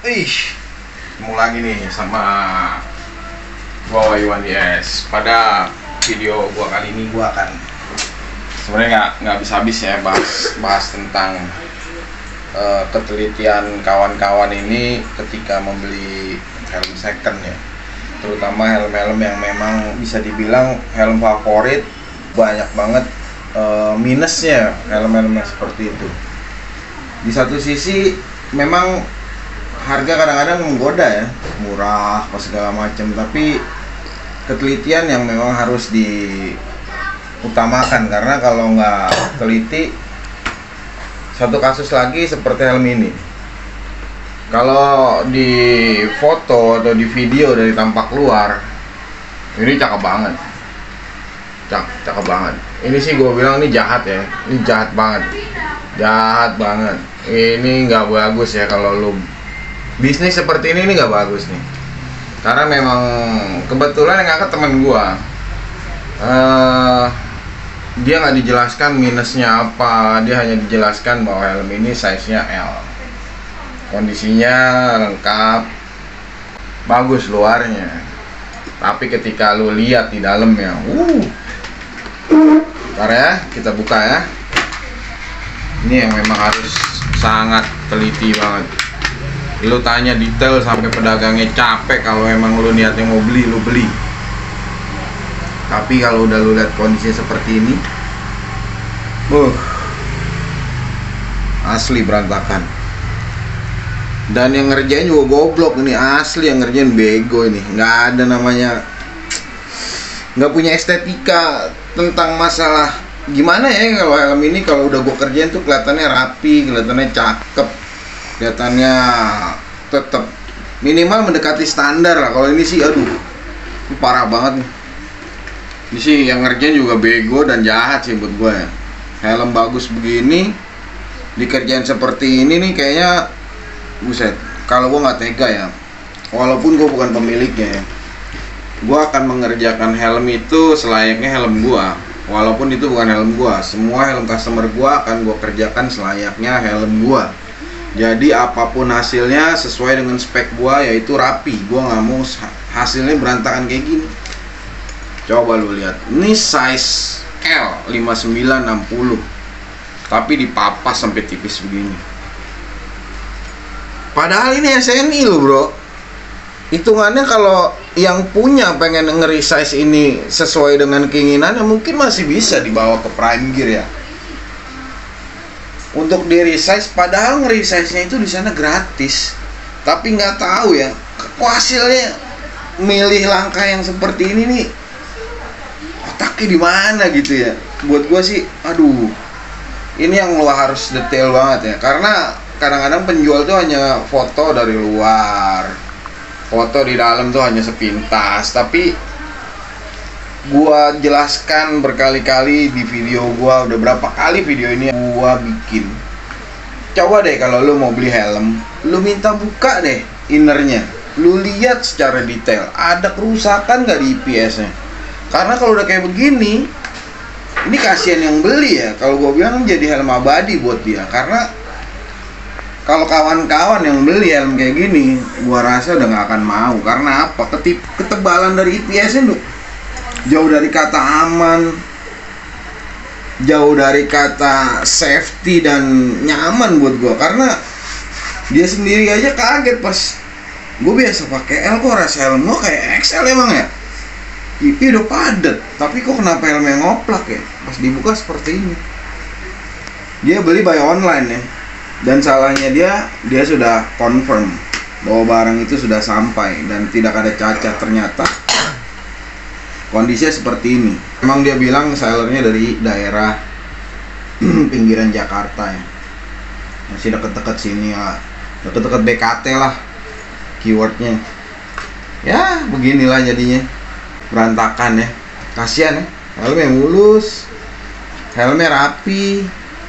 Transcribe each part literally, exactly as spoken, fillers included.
Ih, ketemu lagi nih sama gua Iwan D S. Pada video gua kali ini gua akan sebenarnya nggak nggak habis-habis ya bahas bahas tentang uh, ketelitian kawan-kawan ini ketika membeli helm second ya, terutama helm-helm yang memang bisa dibilang helm favorit. Banyak banget uh, minusnya helm-helm yang seperti itu. Di satu sisi memang harga kadang-kadang menggoda ya, murah apa segala macam, tapi ketelitian yang memang harus diutamakan, karena kalau nggak teliti, satu kasus lagi seperti helm ini, kalau di foto atau di video dari tampak luar ini cakep banget, Cak, cakep banget. Ini sih gue bilang ini jahat ya, ini jahat banget, jahat banget. Ini nggak bagus ya kalau lu bisnis seperti ini, ini nggak bagus nih. Karena memang kebetulan yang ngangkat teman gua, uh, dia nggak dijelaskan minusnya apa, dia hanya dijelaskan bahwa helm ini size-nya L, kondisinya lengkap, bagus luarnya, tapi ketika lu lihat di dalamnya, uh, bentar ya, kita buka ya. Ini yang memang harus sangat teliti banget. Lu tanya detail sampai pedagangnya capek. Kalau emang lu niatnya mau beli, lu beli. Tapi kalau udah lu lihat kondisinya seperti ini, uh, asli berantakan. Dan yang ngerjain juga goblok ini, asli yang ngerjain bego ini. Nggak ada namanya, nggak punya estetika tentang masalah gimana ya kalau helm ini. Kalau udah gua kerjain tuh kelihatannya rapi, kelihatannya cakep, kelihatannya tetap minimal mendekati standar lah. Kalau ini sih aduh, ini parah banget nih. Ini sih yang ngerjain juga bego dan jahat sih buat gue ya. Helm bagus begini dikerjain seperti ini nih, kayaknya buset. Kalau gue nggak tega ya, walaupun gue bukan pemiliknya ya, gue akan mengerjakan helm itu selayaknya helm gue. Walaupun itu bukan helm gue, semua helm customer gue akan gue kerjakan selayaknya helm gue. Jadi apapun hasilnya sesuai dengan spek gua, yaitu rapi. Gua nggak mau hasilnya berantakan kayak gini. Coba lu lihat, ini size L lima sembilan enam puluh, tapi dipapas sampai tipis begini. Padahal ini S N I loh bro. Hitungannya kalau yang punya pengen nge-resize ini sesuai dengan keinginannya, mungkin masih bisa dibawa ke Prime Gear ya, untuk di resize. Padahal nge-resize-nya itu di sana gratis. Tapi nggak tahu ya, kok hasilnya milih langkah yang seperti ini nih, otaknya di mana gitu ya. Buat gue sih, aduh, ini yang lo harus detail banget ya. Karena kadang-kadang penjual tuh hanya foto dari luar, foto di dalam tuh hanya sepintas. Tapi gua jelaskan berkali-kali di video gua, udah berapa kali video ini gua bikin. Coba deh kalau lu mau beli helm, lu minta buka deh innernya, lu lihat secara detail ada kerusakan nggak di I P S-nya. Karena kalau udah kayak begini, ini kasihan yang beli ya. Kalau gua bilang jadi helm abadi buat dia. Karena kalau kawan-kawan yang beli helm kayak gini, gua rasa udah nggak akan mau. Karena apa? Ketip ketebalan dari I P S-nya tuh jauh dari kata aman, jauh dari kata safety dan nyaman buat gue. Karena dia sendiri aja kaget pas gue biasa pakai L, kok rasa helm gue kayak X L emang ya. I P udah padat, tapi kok kenapa helmnya ngoplak ya? Pas dibuka seperti ini. Dia beli by online ya, dan salahnya dia, dia sudah confirm bahwa barang itu sudah sampai dan tidak ada cacat. Ternyata kondisinya seperti ini. Emang dia bilang sellernya dari daerah pinggiran Jakarta ya, masih deket-deket sini lah, deket-deket B K T lah keywordnya. Ya beginilah jadinya, berantakan ya. Kasihan ya, helmnya mulus, helmnya rapi.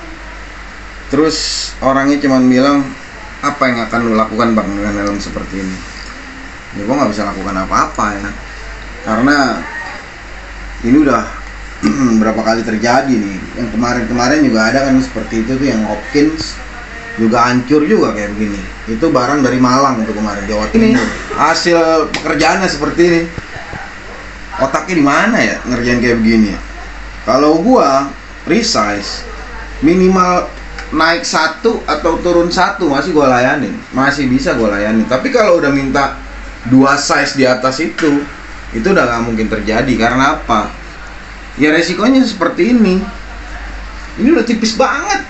Terus orangnya cuman bilang, apa yang akan lu lakukan bang dengan helm seperti ini? Ya gua nggak bisa lakukan apa-apa ya, karena ini udah berapa kali terjadi nih. Yang kemarin-kemarin juga ada kan seperti itu tuh, yang Hopkins juga hancur juga kayak begini. Itu barang dari Malang untuk kemarin, Jawa Timur. Hasil pekerjaannya seperti ini. Otaknya di mana ya ngerjain kayak begini ya? Kalau gua resize minimal naik satu atau turun satu masih gua layanin, masih bisa gua layanin. Tapi kalau udah minta dua size di atas itu, itu udah nggak mungkin terjadi. Karena apa? Ya resikonya seperti ini. Ini udah tipis banget.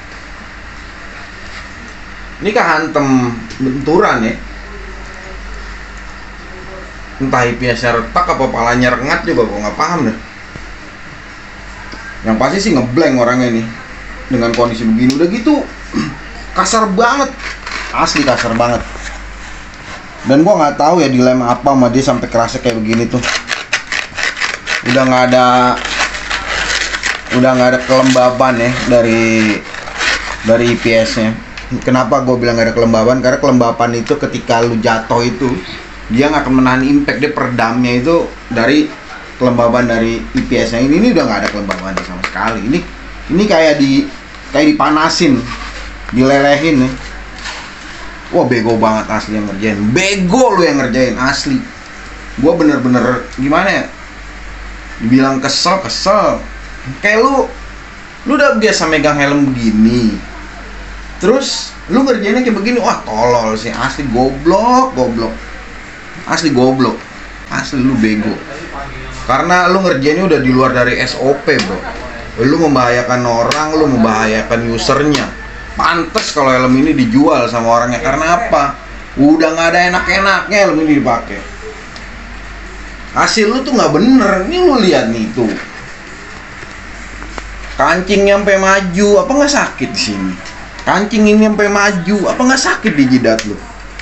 Ini kehantem benturan ya. Entah I P S-nya retak apa palanya rengat juga gua nggak paham deh. Yang pasti sih ngeblank orangnya ini dengan kondisi begini. Udah gitu kasar banget, asli kasar banget. Dan gua nggak tahu ya dilema apa sama dia sampai kerasa kayak begini tuh. Udah nggak ada udah nggak ada kelembaban ya dari dari I P S-nya. Kenapa gue bilang nggak ada kelembaban? Karena kelembaban itu ketika lu jatuh itu dia nggak akan menahan impact, dia peredamnya itu dari kelembaban dari I P S-nya. Ini ini udah nggak ada kelembaban sama sekali. Ini ini kayak di kayak dipanasin, dilelehin ya. Wah bego banget asli yang ngerjain. Bego lu yang ngerjain asli. Gua bener-bener gimana ya? Dibilang kesel kesel. Kayak lu, lu udah biasa megang helm begini. Terus lu ngerjainnya kayak begini, wah tolol sih asli, goblok, goblok. Asli goblok. Asli lu bego. Karena lu ngerjainnya udah di luar dari S O P, bro. Lu membahayakan orang, lu membahayakan usernya. Pantes kalau helm ini dijual sama orangnya. Karena apa? Udah nggak ada enak-enaknya helm ini dipakai. Hasil lu tuh nggak bener. Ini lu lihat nih tuh. Kancing nyampe maju, apa nggak sakit di sini? Kancing ini nyampe maju, apa nggak sakit di jidat lu?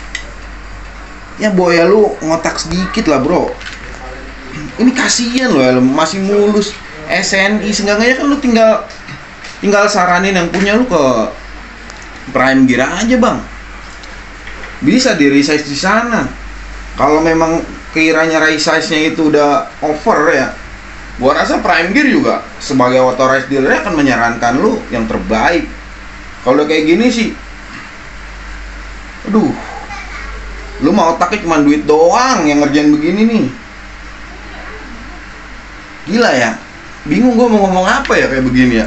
Ya boya lu ngotak sedikit lah, bro. Ini kasihan loh helm masih mulus. S N I seenggaknya kan lu tinggal tinggal saranin yang punya lu ke Prime Gear aja, bang. Bisa di resize di sana. Kalau memang kiranya resize-nya itu udah over ya, gua rasa Prime Gear juga sebagai authorized dealer akan menyarankan lu yang terbaik. Kalau kayak gini sih, aduh, lu mau otaknya cuma duit doang yang ngerjain begini nih. Gila ya, bingung gue mau ngomong apa ya kayak begini ya.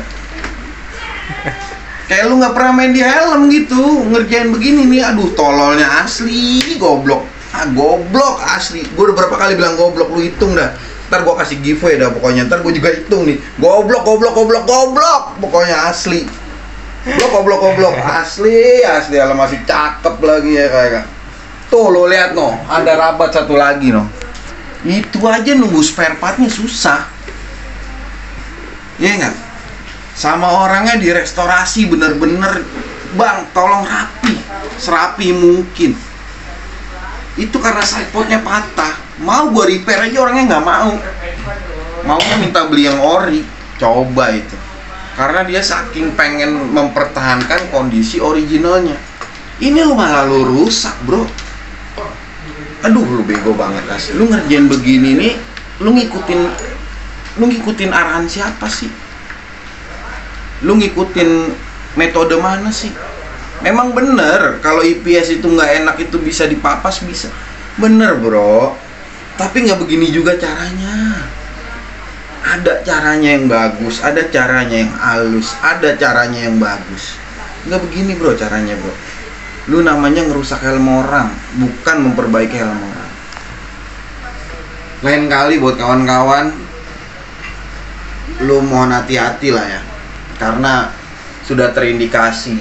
Kayak lu nggak pernah main di helm gitu, ngerjain begini nih. Aduh tololnya asli, goblok. Ah goblok asli. Gue udah berapa kali bilang goblok, lu hitung dah. Ntar gue kasih giveaway dah pokoknya. Ntar gue juga hitung nih. Goblok, goblok, goblok, goblok. Pokoknya asli. Lo goblok, goblok asli, asli. Helm masih cakep lagi ya kayak. Tuh lo lihat no, ada rabat satu lagi no. Itu aja nunggu spare partnya susah. Iya nggak? Sama orangnya direstorasi bener-bener, bang tolong rapi, serapi mungkin. Itu karena sidepodnya patah. Mau gua repair aja orangnya nggak mau. Maunya minta beli yang ori. Coba itu. Karena dia saking pengen mempertahankan kondisi originalnya. Ini lu malah lu rusak, bro. Aduh lu bego banget asli. Lu ngerjain begini nih, lu ngikutin lu ngikutin arahan siapa sih? Lu ngikutin metode mana sih? Memang bener kalau I P S itu nggak enak itu bisa dipapas, bisa. Bener bro. Tapi nggak begini juga caranya. Ada caranya yang bagus, ada caranya yang halus, ada caranya yang bagus. Nggak begini bro caranya bro. Lu namanya ngerusak helm orang, bukan memperbaiki helm orang. Lain kali buat kawan-kawan, lu mohon hati-hati lah ya. Karena sudah terindikasi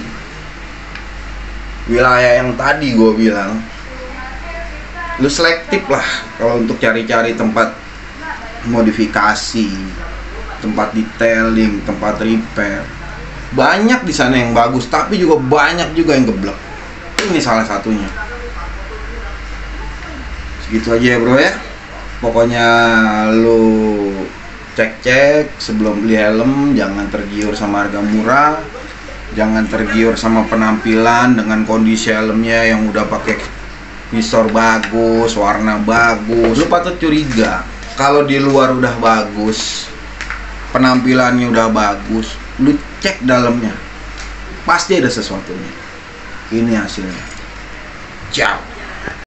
wilayah yang tadi gue bilang, lu selektif lah kalau untuk cari-cari tempat modifikasi, tempat detailing, tempat repair. Banyak di sana yang bagus, tapi juga banyak juga yang geblek. Ini salah satunya. Segitu aja ya bro ya. Pokoknya lu cek-cek sebelum beli helm, jangan tergiur sama harga murah, jangan tergiur sama penampilan dengan kondisi helmnya yang udah pakai visor bagus, warna bagus. Lu patut curiga kalau di luar udah bagus, penampilannya udah bagus, lu cek dalamnya, pasti ada sesuatunya. Ini hasilnya. Ciao.